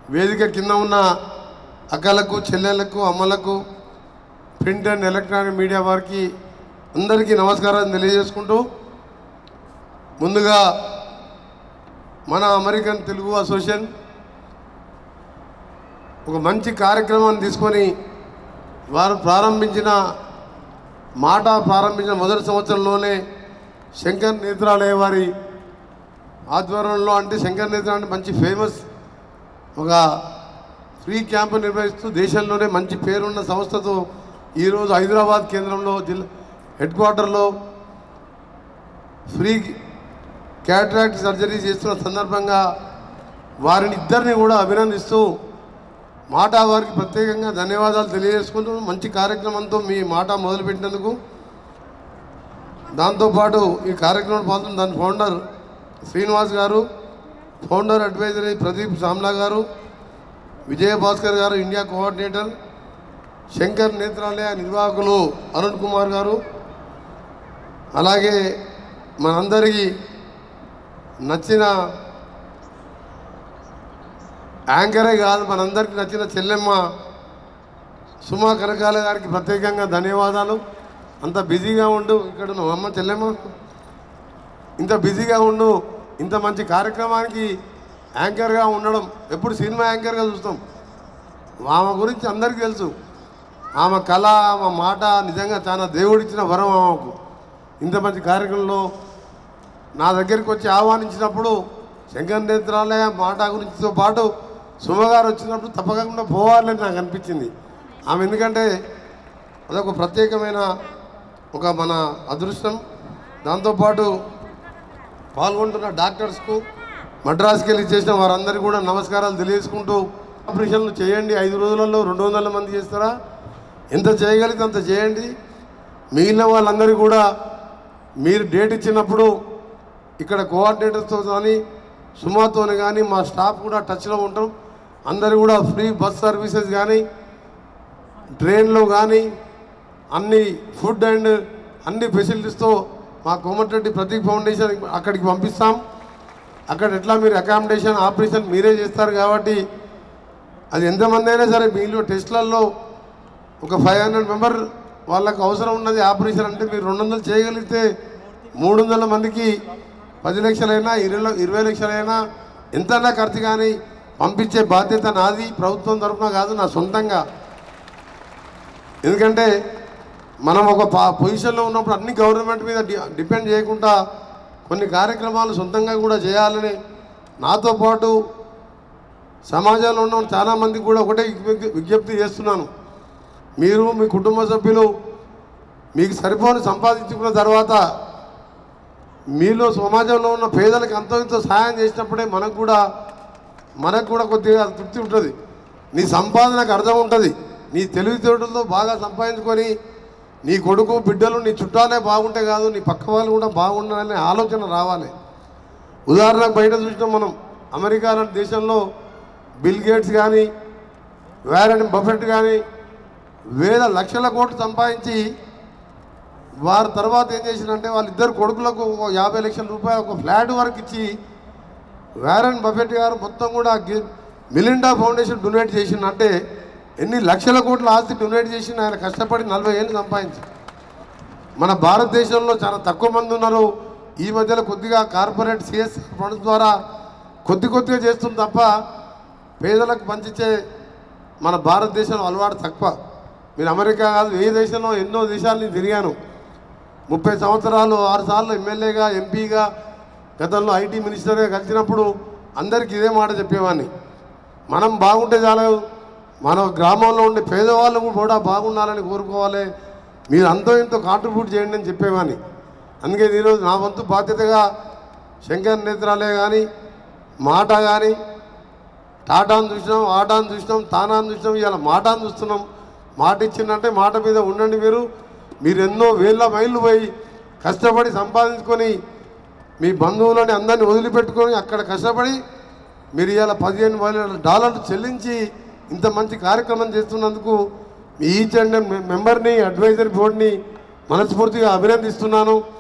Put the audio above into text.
వేదిక కింద ఉన్న అక్కలకు చెల్లెలకు అమ్మలకు ప్రింట్ అండ్ ఎలక్ట్రానిక్ మీడియా వారికి అందరికీ నమస్కారాలు తెలియజేసుకుంటూ ముందుగా మన అమెరికన్ తెలుగు అసోసియేషన్ ఒక మంచి కార్యక్రమాన్ని తీసుకొని వారు ప్రారంభించిన మొదటి సంవత్సరంలోనే శంకర్ నేత్రాలయ వారి ఆధ్వర్యంలో అంటే శంకర్ నేత్రాలయ అంటే మంచి ఫేమస్ ఒక ఫ్రీ క్యాంపు నిర్వహిస్తూ దేశంలోనే మంచి పేరున్న సంస్థతో ఈరోజు హైదరాబాద్ కేంద్రంలో హెడ్ క్వార్టర్లో ఫ్రీ క్యాటరాక్ట్ సర్జరీ చేస్తున్న సందర్భంగా వారిని ఇద్దరిని కూడా అభినందిస్తూ మాటా వారికి ప్రత్యేకంగా ధన్యవాదాలు తెలియజేసుకుంటూ మంచి కార్యక్రమంతో మీ మాట మొదలుపెట్టినందుకు దాంతోపాటు ఈ కార్యక్రమం పాల్గొన్న దాని ఫౌండర్ శ్రీనివాస్ గారు, ఫౌండర్ అడ్వైజరీ ప్రదీప్ సామ్లా గారు, విజయభాస్కర్ గారు ఇండియా కోఆర్డినేటర్, శంకర్ నేత్రాలయ నిర్వాహకులు అరుణ్ కుమార్ గారు, అలాగే మనందరికీ నచ్చిన యాంకరే కాదు మనందరికీ నచ్చిన చెల్లెమ్మ సుమా కనకాల గారికి ప్రత్యేకంగా ధన్యవాదాలు. అంత బిజీగా ఉండు ఇక్కడ అమ్మ చెల్లెమ్మ ఇంత బిజీగా ఉండు ఇంత మంచి కార్యక్రమానికి యాంకర్గా ఉండడం ఎప్పుడు సినిమా యాంకర్గా చూస్తాం. ఆమె గురించి అందరికీ తెలుసు. ఆమె కళ ఆమె మాట నిజంగా చాలా దేవుడిచ్చిన వరం. ఆమెకు ఇంత మంచి కార్యక్రమంలో నా దగ్గరికి వచ్చి ఆహ్వానించినప్పుడు శంకర్ నేత్రాలయ మాట గురించితో పాటు సుమగారు వచ్చినప్పుడు తప్పకుండా పోవాలని నాకు అనిపించింది. ఆమె ఎందుకంటే అదొక ప్రత్యేకమైన ఒక మన అదృష్టం. దాంతోపాటు పాల్గొంటున్న డాక్టర్స్కు మద్రాసుకి వెళ్ళి చేసిన వారందరికీ కూడా నమస్కారాలు తెలియజేసుకుంటూ ఆపరేషన్లు చేయండి. 5 రోజులలో 200 మంది చేస్తారా? ఎంత చేయగలిగితే అంత చేయండి. మిగిలిన వాళ్ళందరికీ కూడా మీరు డేట్ ఇచ్చినప్పుడు ఇక్కడ కోఆర్డినేటర్స్తో కానీ సుమాతో కానీ మా స్టాఫ్ కూడా టచ్లో ఉంటాం. అందరూ కూడా ఫ్రీ బస్ సర్వీసెస్ కానీ ట్రైన్లో కానీ అన్ని ఫుడ్ అండ్ అన్ని ఫెసిలిటీస్తో మా కోమటిరెడ్డి ప్రతీక్ ఫౌండేషన్ అక్కడికి పంపిస్తాం. అక్కడ ఎట్లా మీరు అకామిడేషన్ ఆపరేషన్ మీరే చేస్తారు కాబట్టి అది ఎంతమంది అయినా సరే మీలో టెస్ట్లలో ఒక 500 మెంబర్ వాళ్ళకు అవసరం ఉన్నది ఆపరేషన్ అంటే మీరు 200 చేయగలిగితే 300 మందికి 10 లక్షలైనా 20 లక్షలైనా ఎంతైనా ఖర్చు కానీ పంపించే బాధ్యత నాది, ప్రభుత్వం తరఫున కాదు, నా సొంతంగా. ఎందుకంటే మనం ఒక పొజిషన్లో ఉన్నప్పుడు అన్ని గవర్నమెంట్ మీద డిపెండ్ చేయకుండా కొన్ని కార్యక్రమాలు సొంతంగా కూడా చేయాలని నాతో పాటు సమాజంలో ఉన్న చాలామందికి కూడా ఒకటే విజ్ఞప్తి చేస్తున్నాను. మీరు మీ కుటుంబ సభ్యులు మీకు సరిపోని సంపాదించుకున్న తర్వాత మీలో సమాజంలో ఉన్న పేదలకు అంతో ఇంతో సహాయం చేసినప్పుడే మనకు కూడా కొద్దిగా తృప్తి ఉంటుంది. నీ సంపాదనకు అర్థం ఉంటుంది. నీ తెలివితేటలతో బాగా సంపాదించుకొని నీ కొడుకు బిడ్డలు నీ చుట్టాలే బాగుంటే కాదు నీ పక్క వాళ్ళు కూడా బాగుండాలనే ఆలోచన రావాలి. ఉదాహరణకు బయట చూసినాం మనం అమెరికా లాంటి దేశంలో బిల్ గేట్స్ కానీ వారెన్ బఫెట్ కానీ వేల లక్షల కోట్లు సంపాదించి వారి తర్వాత ఏం చేసినంటే వాళ్ళిద్దరు కొడుకులకు 50 లక్షల రూపాయలు ఒక ఫ్లాట్ వరకు ఇచ్చి వారెన్ బఫెట్ గారు మొత్తం కూడా మిలిండా ఫౌండేషన్ డొనేట్ చేసిందంటే ఎన్ని లక్షల కోట్ల ఆస్తి డొనేట్ చేసిన ఆయన కష్టపడి 40 ఏళ్ళు సంపాదించి. మన భారతదేశంలో చాలా తక్కువ మంది ఉన్నారు. ఈ మధ్యలో కొద్దిగా కార్పొరేట్ సిఎస్ఆర్ ఫండ్స్ ద్వారా కొద్దిగా చేస్తుంది తప్ప పేదలకు పంచిచ్చే మన భారతదేశంలో అలవాటు తక్కువ. మీరు అమెరికా కాదు ఏ దేశంలో ఎన్నో దేశాలని తిరిగాను. 30 సంవత్సరాలు 6 సార్లు ఎమ్మెల్యేగా ఎంపీగా గతంలో ఐటీ మినిస్టర్గా కలిసినప్పుడు అందరికీ ఇదే మాట చెప్పేవాడిని. మనం బాగుంటే చాలు, మన గ్రామంలో ఉండే పేదవాళ్ళు కూడా బాగుండాలని కోరుకోవాలి, మీరు అంతో ఇంతో కాంట్రిబ్యూట్ చేయండి అని చెప్పేవాడిని. అందుకే ఈరోజు నా వంతు బాధ్యతగా శంకర్ నేత్రాలయ కానీ మాట కానీ టాటాను చూసినాం, ఆటాను చూసినాం, తానాను చూసినాం, ఇవాళ మాటాను చూస్తున్నాం. మాట ఇచ్చిందంటే మాట మీద ఉండండి. మీరు ఎన్నో వేల మైళ్ళు పోయి కష్టపడి సంపాదించుకొని మీ బంధువులని అందరినీ వదిలిపెట్టుకొని అక్కడ కష్టపడి మీరు ఇవాళ $15,000 చెల్లించి ఇంత మంచి కార్యక్రమం చేస్తున్నందుకు మీ ఈచ్ అండ్ మెంబర్ని అడ్వైజరీ బోర్డుని మనస్ఫూర్తిగా అభినందిస్తున్నాను.